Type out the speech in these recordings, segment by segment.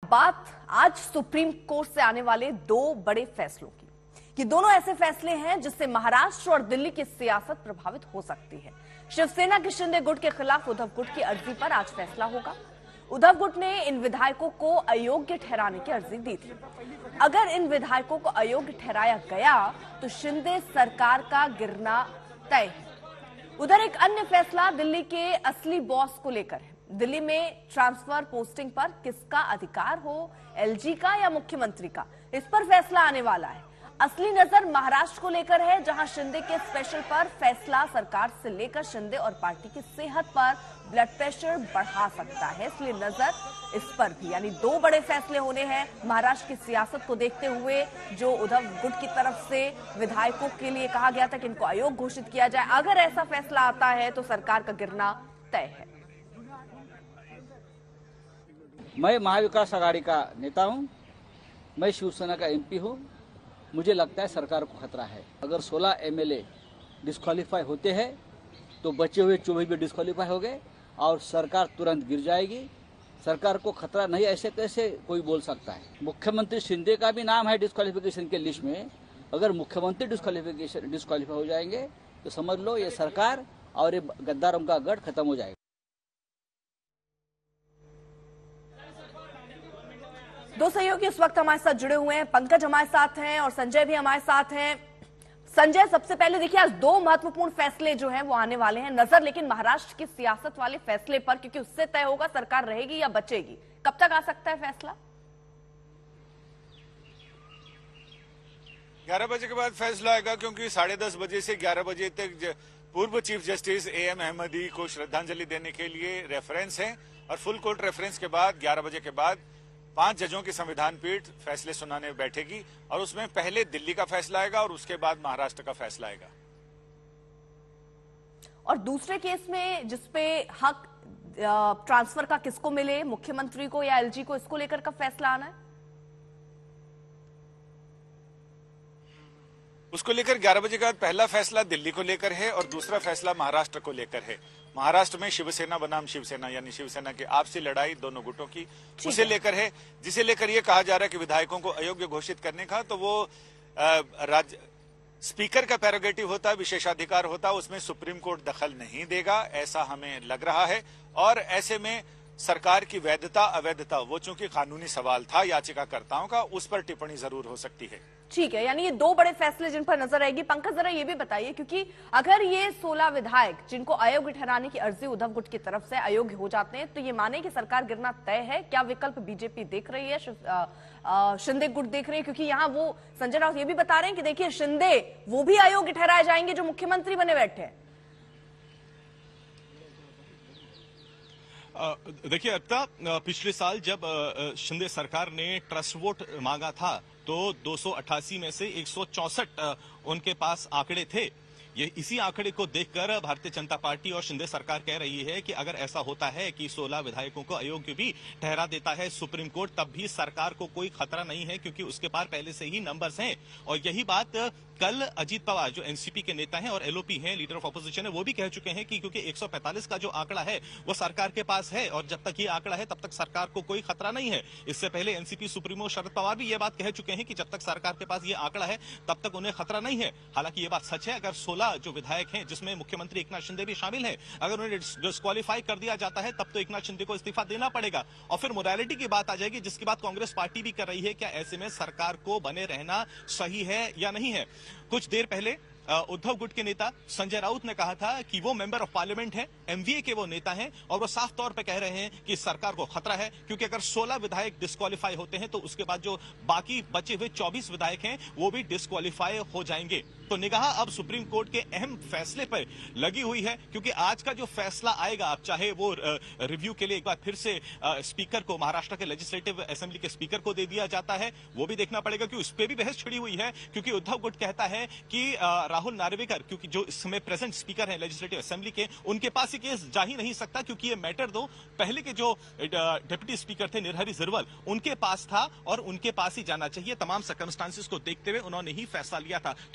बात आज supreme court से आने वाले दो बड़े फैसलों की। ये दोनों ऐसे फैसले हैं जिससे महाराष्ट्र और दिल्ली की सियासत प्रभावित हो सकती है। शिवसेना के शिंदे गुट के खिलाफ उद्धव गुट की अर्जी पर आज फैसला होगा। उद्धव गुट ने इन विधायकों को अयोग्य ठहराने की अर्जी दी थी। अगर इन विधायकों को अयोग्य ठहराया गया तो शिंदे सरकार का गिरना तय है। उधर एक अन्य फैसला दिल्ली के असली बॉस को लेकर है। दिल्ली में ट्रांसफर पोस्टिंग पर किसका अधिकार हो, एलजी का या मुख्यमंत्री का, इस पर फैसला आने वाला है। असली नजर महाराष्ट्र को लेकर है, जहां शिंदे के स्पेशल पर फैसला सरकार से लेकर शिंदे और पार्टी की सेहत पर ब्लड प्रेशर बढ़ा सकता है, इसलिए नजर इस पर भी। यानी दो बड़े फैसले होने हैं महाराष्ट्र की सियासत को देखते हुए। जो उद्धव गुट की तरफ से विधायकों के लिए कहा गया था कि इनको अयोग्य घोषित किया जाए, अगर ऐसा फैसला आता है तो सरकार का गिरना तय है। मैं महाविकास आघाड़ी का नेता हूं, मैं शिवसेना का एमपी हूं। मुझे लगता है सरकार को खतरा है। अगर 16 एमएलए डिस्क्वालीफाई होते हैं तो बचे हुए 24 भी डिस्क्वालीफाई हो गए और सरकार तुरंत गिर जाएगी। सरकार को खतरा नहीं ऐसे कैसे कोई बोल सकता है। मुख्यमंत्री शिंदे का भी नाम है डिस्क्वालिफिकेशन के लिस्ट में। अगर मुख्यमंत्री डिस्क्वालीफाई हो जाएंगे तो समझ लो ये सरकार और ये गद्दारों का गढ़ खत्म हो जाएगा। दो सहयोगी इस वक्त हमारे साथ जुड़े हुए हैं। पंकज हमारे साथ हैं और संजय भी हमारे साथ हैं। संजय, सबसे पहले देखिए, आज दो महत्वपूर्ण फैसले जो हैं वो आने वाले हैं नजर, लेकिन महाराष्ट्र की सियासत वाले फैसले पर, क्योंकि उससे तय होगा सरकार रहेगी या बचेगी। कब तक आ सकता है फैसला? 11 बजे के बाद फैसला आएगा, क्योंकि 10:30 बजे से 11 बजे तक पूर्व चीफ जस्टिस AM अहमदी को श्रद्धांजलि देने के लिए रेफरेंस है और फुल कोर्ट रेफरेंस के बाद 11 बजे के बाद 5 जजों की संविधान पीठ फैसले सुनाने बैठेगी और उसमें पहले दिल्ली का फैसला आएगा और उसके बाद महाराष्ट्र का फैसला आएगा। और दूसरे केस में जिसपे हक ट्रांसफर का किसको मिले, मुख्यमंत्री को या एलजी को, इसको लेकर का फैसला आना है। उसको लेकर 11 बजे के बाद पहला फैसला दिल्ली को लेकर है और दूसरा फैसला महाराष्ट्र को लेकर है। महाराष्ट्र में शिवसेना बनाम शिवसेना यानी शिवसेना की आपसी लड़ाई दोनों गुटों की, उसे लेकर है, जिसे लेकर यह कहा जा रहा है कि विधायकों को अयोग्य घोषित करने का तो वो राज्य स्पीकर का प्रेरोगेटिव होता है, विशेषाधिकार होता है, उसमें सुप्रीम कोर्ट दखल नहीं देगा, ऐसा हमें लग रहा है। और ऐसे में सरकार की वैधता अवैधता, वो चूंकि कानूनी सवाल था याचिकाकर्ताओं का, उस पर टिप्पणी जरूर हो सकती है। ठीक है, यानी ये दो बड़े फैसले जिन पर नजर आएगी। पंकज, जरा ये भी बताइए, क्योंकि अगर ये 16 विधायक जिनको अयोग्य ठहराने की अर्जी उद्धव गुट की तरफ से अयोग्य हो जाते हैं तो ये माने कि सरकार गिरना तय है। क्या विकल्प बीजेपी देख रही है, शिंदे गुट देख रही है? क्योंकि यहाँ वो संजय राउत ये भी बता रहे हैं कि देखिए शिंदे वो भी अयोग्य ठहराए जाएंगे जो मुख्यमंत्री बने बैठे हैं। देखिए अर्पिता, पिछले साल जब शिंदे सरकार ने ट्रस्ट वोट मांगा था तो 288 में से 164 उनके पास आंकड़े थे। ये इसी आंकड़े को देखकर भारतीय जनता पार्टी और शिंदे सरकार कह रही है कि अगर ऐसा होता है कि 16 विधायकों को अयोग्य भी ठहरा देता है सुप्रीम कोर्ट, तब भी सरकार को कोई खतरा नहीं है, क्योंकि उसके पास पहले से ही नंबर्स हैं। और यही बात कल अजीत पवार जो एनसीपी के नेता हैं और एलओपी हैं, लीडर ऑफ ऑपोजिशन है, वो भी कह चुके हैं कि क्योंकि 145 का जो आंकड़ा है वो सरकार के पास है और जब तक ये आंकड़ा है तब तक सरकार को कोई खतरा नहीं है। इससे पहले एनसीपी सुप्रीमो शरद पवार भी ये बात कह चुके हैं कि जब तक सरकार के पास ये आंकड़ा है तब तक उन्हें खतरा नहीं है। हालांकि ये बात सच है, अगर 16 जो विधायक हैं जिसमें मुख्यमंत्री एकनाथ शिंदे भी शामिल है, अगर उन्हें डिस्क्वालीफाई कर दिया जाता है तब तो एकनाथ शिंदे को इस्तीफा देना पड़ेगा और फिर मोरालिटी की बात आ जाएगी, जिसकी बात कांग्रेस पार्टी भी कर रही है। क्या ऐसे में सरकार को बने रहना सही है या नहीं है? कुछ देर पहले उद्धव गुट के नेता संजय राउत ने कहा था कि वो मेंबर ऑफ पार्लियामेंट है, एमवीए के वो नेता हैं और वो साफ तौर पे कह रहे हैं कि सरकार को खतरा है, क्योंकि अगर 16 विधायक डिस्क्वालीफाई होते हैं तो उसके बाद जो बाकी बचे हुए 24 विधायक हैं वो भी डिस्क्वालीफाई हो जाएंगे। तो निगाह अब सुप्रीम कोर्ट के अहम फैसले पर लगी हुई है, क्योंकि आज का जो फैसला आएगा, आप चाहे वो रिव्यू के लिए एक बार फिर से स्पीकर को, महाराष्ट्र के लेजिस्लेटिव असेंबली के स्पीकर को दे दिया जाता है, वो भी देखना पड़ेगा कि उस पर भी बहस छिड़ी हुई है। क्योंकि उद्धव गुट कहता है कि राहुल नार्वेकर, क्योंकि जो इस समय प्रेजेंट स्पीकर है लेजिस्लेटिव असेंबली के, उनके पास ये केस जा ही नहीं सकता, क्योंकि ये मैटर दो पहले के जो डिप्टी स्पीकर थे निर्हरी झिरवल, उनके पास था और उनके पास ही जाना चाहिए। तमाम सर्कमस्टांसेस को देखते हुए उन्होंने ही फैसला लिया था। तो इसके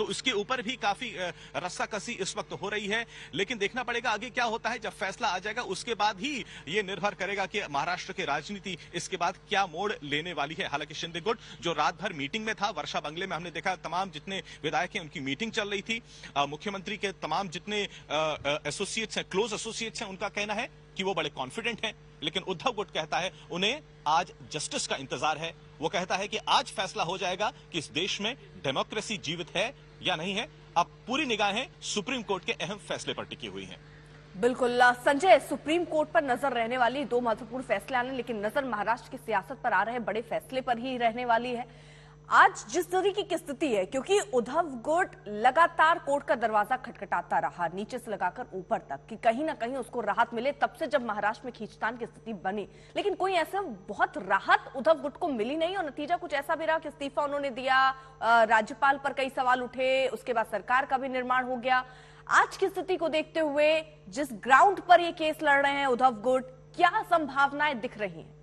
ऊपर भी काफी रस्साकसी इस वक्त हो रही है। लेकिन देखना पड़ेगा आगे क्या होता है। जब फैसला आ जाएगा उसके बाद ही ये निर्भर करेगा कि महाराष्ट्र की राजनीति इसके बाद क्या मोड़ लेने वाली है। हालांकि शिंदे गुट जो रात भर मीटिंग में था, वर्षा बंगले में हमने देखा तमाम जितने विधायक हैं उनकी मीटिंग चल रही थी। मुख्यमंत्री के तमाम जितने एसोसिएट्स हैं, क्लोज एसोसिएट्स हैं, उनका कहना है कि वो बड़े कॉन्फिडेंट हैं। लेकिन उद्धव गुट कहता है उन्हें आज जस्टिस का इंतजार है। वो कहता है कि आज फैसला हो जाएगा कि इस देश में डेमोक्रेसी जीवित है या नहीं है। अब पूरी निगाहें सुप्रीम कोर्ट के अहम फैसले पर टिकी हुई हैं। बिल्कुल संजय, सुप्रीम कोर्ट पर नजर रहने वाली दो महत्वपूर्ण फैसले आने, लेकिन नजर महाराष्ट्र की सियासत पर आ रहे बड़े फैसले पर ही रहने वाली है। आज जिस तरीके की स्थिति है, क्योंकि उद्धव गुट लगातार कोर्ट का दरवाजा खटखटाता रहा नीचे से लगाकर ऊपर तक कि कहीं ना कहीं उसको राहत मिले, तब से जब महाराष्ट्र में खींचतान की स्थिति बनी, लेकिन कोई ऐसा बहुत राहत उद्धव गुट को मिली नहीं और नतीजा कुछ ऐसा भी रहा कि इस्तीफा उन्होंने दिया, राज्यपाल पर कई सवाल उठे, उसके बाद सरकार का भी निर्माण हो गया। आज की स्थिति को देखते हुए जिस ग्राउंड पर ये केस लड़ रहे हैं उद्धव गुट, क्या संभावनाएं दिख रही हैं?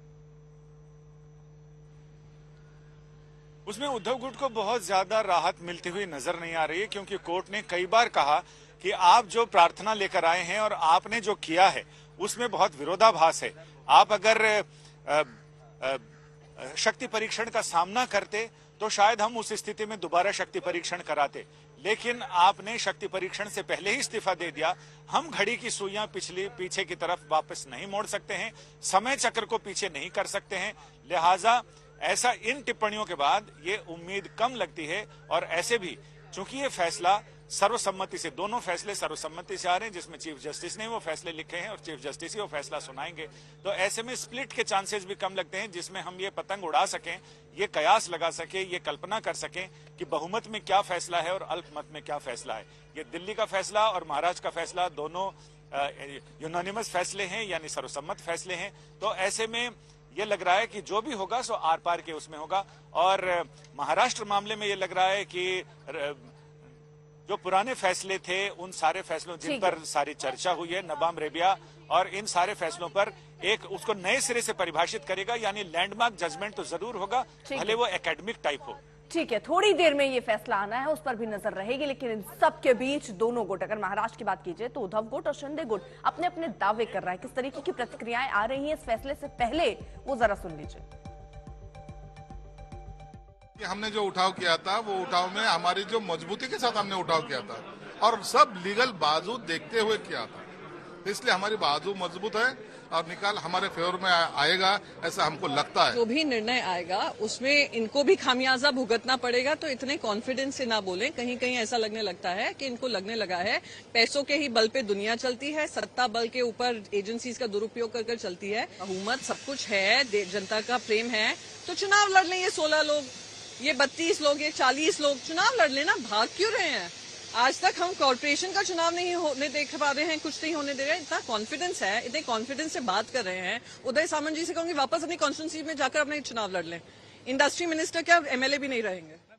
उसमें उद्धव गुट को बहुत ज्यादा राहत मिलती हुई नजर नहीं आ रही है, क्योंकि कोर्ट ने कई बार कहा कि आप जो प्रार्थना लेकर आए हैं और आपने जो किया है उसमें बहुत विरोधाभास है। आप अगर शक्ति परीक्षण का सामना करते तो शायद हम उस स्थिति में दोबारा शक्ति परीक्षण कराते, लेकिन आपने शक्ति परीक्षण से पहले ही इस्तीफा दे दिया। हम घड़ी की सुइयां पीछे की तरफ वापस नहीं मोड़ सकते हैं, समय चक्र को पीछे नहीं कर सकते हैं। लिहाजा ऐसा इन टिप्पणियों के बाद ये उम्मीद कम लगती है। और ऐसे भी चूंकि ये फैसला सर्वसम्मति से, दोनों फैसले सर्वसम्मति से आ रहे हैं, जिसमें चीफ जस्टिस ने वो फैसले लिखे हैं और चीफ जस्टिस ही वो फैसला सुनाएंगे, तो ऐसे में स्प्लिट के चांसेस भी कम लगते हैं, जिसमें हम ये पतंग उड़ा सकें, ये कयास लगा सकें, ये कल्पना कर सकें कि बहुमत में क्या फैसला है और अल्पमत में क्या फैसला है। ये दिल्ली का फैसला और महाराष्ट्र का फैसला दोनों यूनानिमस फैसले हैं, यानी सर्वसम्मत फैसले हैं। तो ऐसे में ये लग रहा है कि जो भी होगा सो आर पार के उसमें होगा। और महाराष्ट्र मामले में ये लग रहा है कि जो पुराने फैसले थे उन सारे फैसलों जिन पर सारी चर्चा हुई है, नबाम रेबिया, और इन सारे फैसलों पर एक उसको नए सिरे से परिभाषित करेगा, यानी लैंडमार्क जजमेंट तो जरूर होगा, भले वो एकेडमिक टाइप हो। ठीक है, थोड़ी देर में ये फैसला आना है, उस पर भी नजर रहेगी। लेकिन इन सब के बीच दोनों गुट, अगर महाराष्ट्र की बात कीजिए तो उद्धव गुट और शिंदे गुट अपने अपने दावे कर रहा है। किस तरीके की प्रतिक्रियाएं आ रही हैं इस फैसले से पहले, वो जरा सुन लीजिए। हमने जो उठाव किया था वो उठाव में हमारी जो मजबूती के साथ हमने उठाव किया था और सब लीगल बाजू देखते हुए किया था, इसलिए हमारी बाजू मजबूत है और निकाल हमारे फेवर में आएगा, ऐसा हमको लगता है। जो भी निर्णय आएगा उसमें इनको भी खामियाजा भुगतना पड़ेगा, तो इतने कॉन्फिडेंस से ना बोलें। कहीं कहीं ऐसा लगने लगता है कि इनको लगने लगा है पैसों के ही बल पे दुनिया चलती है, सत्ता बल के ऊपर एजेंसीज का दुरुपयोग कर चलती है। बहुमत सब कुछ है, जनता का प्रेम है, तो चुनाव लड़ लें। ये 16 लोग, ये 32 लोग, ये 40 लोग चुनाव लड़ लेना, भाग क्यों रहे हैं? आज तक हम कॉर्पोरेशन का चुनाव नहीं होने देख पा रहे हैं, कुछ नहीं होने दे रहे हैं। इतना कॉन्फिडेंस है, इतने कॉन्फिडेंस से बात कर रहे हैं। उदय सामंत जी से कहूंगी वापस अपनी कॉन्स्टिट्यूंसी में जाकर अपने चुनाव लड़ लें। इंडस्ट्री मिनिस्टर क्या एमएलए भी नहीं रहेंगे।